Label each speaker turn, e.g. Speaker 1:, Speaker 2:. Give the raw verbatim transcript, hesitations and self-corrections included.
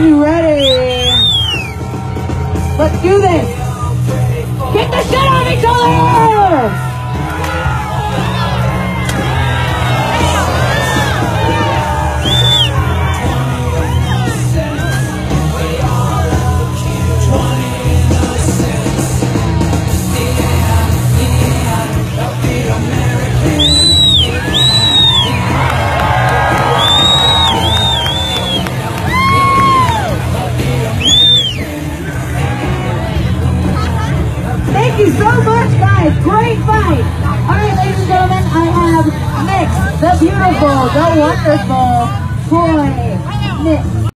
Speaker 1: you ready? Let's do this. Get the shit out of each other! Thank you so much, guys. Great fight. All right, ladies and gentlemen, I have Nick, the beautiful, the wonderful Troy Nick.